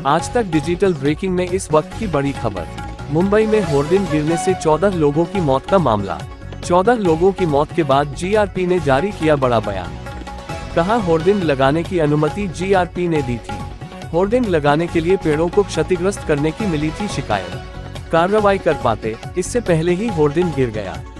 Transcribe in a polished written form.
आज तक digital breaking में इस वक्त की बड़ी खबर। मुंबई में होर्डिंग गिरने से 14 लोगों की मौत का मामला। 14 लोगों की मौत के बाद जीआरपी ने जारी किया बड़ा बयान। कहा, होर्डिंग लगाने की अनुमति जीआरपी ने दी थी। होर्डिंग लगाने के लिए पेड़ों को क्षतिग्रस्त करने की मिली थी शिकायत। कार्रवाई कर पाते, इससे पहले ही होर्डिंग गिर गया।